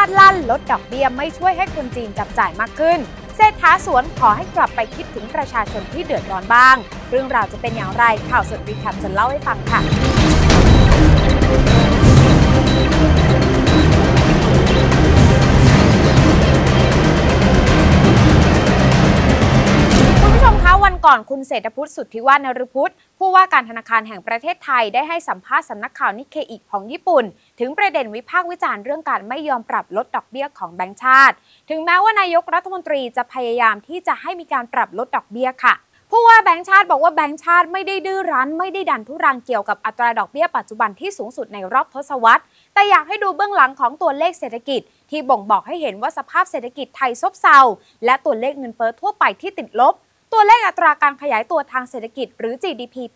าติลั่นลดดอกเบี้ยไม่ช่วยให้คนจีนจับจ่ายมากขึ้นเศรษฐาสวนขอให้กลับไปคิดถึงประชาชนที่เดือดร้อนบ้างเรื่องราวจะเป็นอย่างไรข่าวสดรีแคปจะเล่าให้ฟังค่ะวันก่อนคุณเศรษฐพุทธสุทธิวาฒนฤพุทธผู้ว่าการธนาคารแห่งประเทศไทยได้ให้สัมภาษณ์สำนักข่าวนิเคอิของญี่ปุ่นถึงประเด็นวิพากษ์วิจารณ์เรื่องการไม่ยอมปรับลดดอกเบี้ยของแบงก์ชาติถึงแม้ว่านายกรัฐมนตรีจะพยายามที่จะให้มีการปรับลดดอกเบี้ยค่ะผู้ว่าแบงก์ชาติบอกว่าแบงก์ชาติไม่ได้ดื้อรั้นไม่ได้ดันทุรังเกี่ยวกับอัตราดอกเบี้ยปัจจุบันที่สูงสุดในรอบทศวรรษแต่อยากให้ดูเบื้องหลังของตัวเลขเศรษฐกิจที่บ่งบอกให้เห็นว่าสภาพเศรษฐกิจไทยซบเซาและตัวเลขเงินเฟ้อทั่วไปที่ติดลบตัวเลขอัตราการขยายตัวทางเศรษฐกิจหรือ GDP ปี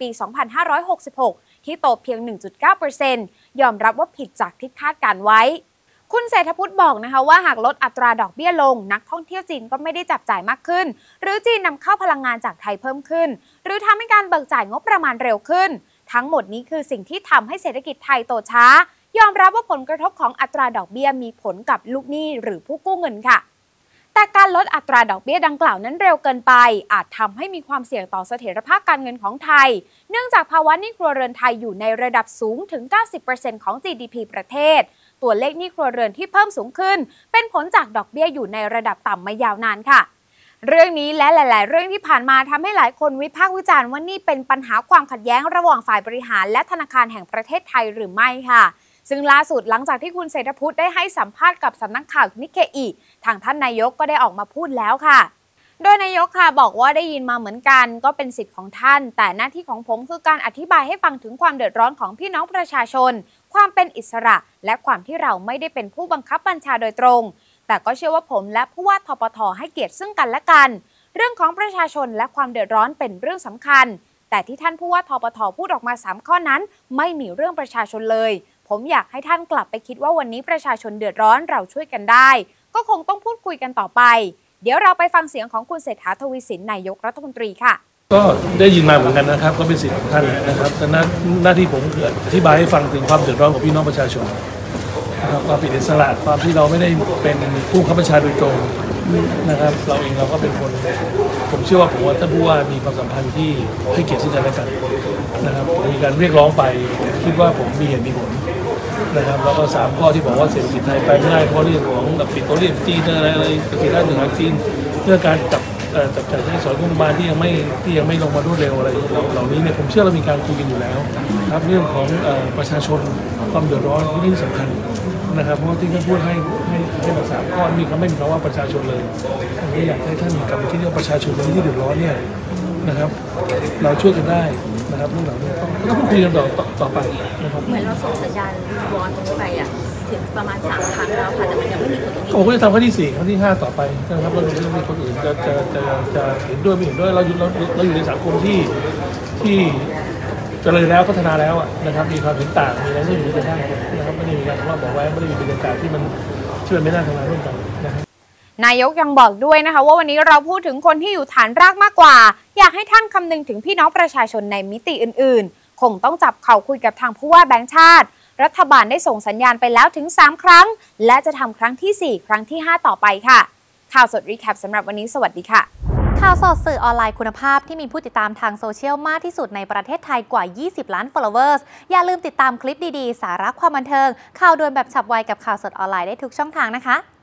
2566 ที่โตเพียง 1.9% ยอมรับว่าผิดจากที่คาดการไว้คุณเศรษฐพุทธบอกนะคะว่าหากลดอัตราดอกเบี้ยลงนักท่องเที่ยวจีนก็ไม่ได้จับจ่ายมากขึ้นหรือจีนนำเข้าพลังงานจากไทยเพิ่มขึ้นหรือทำให้การเบิกจ่ายงบประมาณเร็วขึ้นทั้งหมดนี้คือสิ่งที่ทำให้เศรษฐกิจไทยโตช้ายอมรับว่าผลกระทบของอัตราดอกเบี้ยมีผลกับลูกหนี้หรือผู้กู้เงินค่ะแต่การลดอัตราดอกเบี้ยดังกล่าวนั้นเร็วเกินไปอาจทำให้มีความเสี่ยงต่อเสถียรภาพการเงินของไทยเนื่องจากภาวะหนี้ครัวเรือนไทยอยู่ในระดับสูงถึง 90% ของ GDP ประเทศตัวเลขหนี้ครัวเรือนที่เพิ่มสูงขึ้นเป็นผลจากดอกเบี้ยอยู่ในระดับต่ำมายาวนานค่ะเรื่องนี้และหลายๆเรื่องที่ผ่านมาทำให้หลายคนวิพากษ์วิจารณ์ว่านี่เป็นปัญหาความขัดแย้งระหว่างฝ่ายบริหารและธนาคารแห่งประเทศไทยหรือไม่ค่ะซึ่งล่าสุดหลังจากที่คุณเศรษฐพุทธได้ให้สัมภาษณ์กับสำนักข่าวนิเคอิทางท่านนายกก็ได้ออกมาพูดแล้วค่ะโดยนายกค่ะบอกว่าได้ยินมาเหมือนกันก็เป็นสิทธิ์ของท่านแต่หน้าที่ของผมคือการอธิบายให้ฟังถึงความเดือดร้อนของพี่น้องประชาชนความเป็นอิสระและความที่เราไม่ได้เป็นผู้บังคับบัญชาโดยตรงแต่ก็เชื่อว่าผมและผู้ว่าทปท.ให้เกียรติซึ่งกันและกันเรื่องของประชาชนและความเดือดร้อนเป็นเรื่องสำคัญแต่ที่ท่านผู้ว่าทปท.พูดออกมา3ข้อนั้นไม่มีเรื่องประชาชนเลยผมอยากให้ท่านกลับไปคิดว่าวันนี้ประชาชนเดือดร้อนเราช่วยกันได้ก็คงต้องพูดคุยกันต่อไปเดี๋ยวเราไปฟังเสียงของคุณเศรษฐาทวีสินนายกรัฐมนตรีค่ะก็ได้ยินมาเหมือนกันนะครับก็เป็นสิทธิ์ของท่านนะครับแต่หน้าที่ผมคืออธิบายให้ฟังถึงความเดือดร้อนของพี่น้องประชาชนนะครับความเป็นอิสระความที่เราไม่ได้เป็นผู้บังคับบัญชาโดยตรงนะครับเราเองเราก็เป็นคนผมเชื่อว่าท่านผู้ว่ามีความสัมพันธ์ที่ให้เกียรติซึ่งกันและกันนะครับมีการเรียกร้องไปคิดว่าผมมีเหตุมีผลนะครับแล้วก็3ข้อที่บอกว่าเศรษฐกิจไทยไปไม่ได้เพราะเรื่องของปิดตัวเรียนจีนอะไรเศรษฐกิจด้านหนึ่งของจีนเรื่องการจับจ่ายใช้สอยงบประมาณที่ยังไม่ลงมารวดเร็วอะไรเหล่านี้เนี่ยผมเชื่อเรามีการคุยกันอยู่แล้วครับเรื่องของประชาชนความเดือดร้อนที่สำคัญนะครับเพราะที่ท่านพูดให้แบบ3ข้อมีคำไม่มีคำว่าประชาชนเลยผมก็อยากให้ท่านกลับไปที่เรื่องประชาชนที่เดือดร้อนเนี่ยนะครับเราช่วยกันได้นะครับเรื่องเหล่านี้ต้องคุยกันต่อไปนะครับเหมือนเราส่งสัญญาณวอนตรงนี้ไปถึงประมาณ3 ครั้งแล้วค่ะแต่มันยังไม่มีผลตรงนี้ผมก็จะทำครั้งที่4ครั้งที่5ต่อไปนะครับเราจะมีคนอื่นจะเห็นด้วยไม่เห็นด้วยเราอยู่ในสังคมที่เจริญแล้วพัฒนาแล้วนะครับมีความเห็นต่างมีอะไรที่อยู่ในทางนะครับไม่ได้มีการว่าบอกไว้ไม่ได้มีบรรยากาศที่มันไม่น่าทำงานร่วมกันนะครับนายกยังบอกด้วยนะคะว่าวันนี้เราพูดถึงคนที่อยู่ฐานรากมากกว่าอยากให้ท่านคำนึงถึงพี่น้องประชาชนในมิติอื่นๆคงต้องจับเข่าคุยกับทางผู้ว่าแบงก์ชาติรัฐบาลได้ส่งสัญญาณไปแล้วถึง3 ครั้งและจะทำครั้งที่4ครั้งที่5ต่อไปค่ะข่าวสดรีแคปสำหรับวันนี้สวัสดีค่ะข่าวสดสื่อออนไลน์คุณภาพที่มีผู้ติดตามทางโซเชียลมากที่สุดในประเทศไทยกว่า20 ล้าน followers อย่าลืมติดตามคลิปดีๆสาระความบันเทิงข่าวด่วนแบบฉับไวกับข่าวสดออนไลน์ได้ทุกช่องทางนะคะ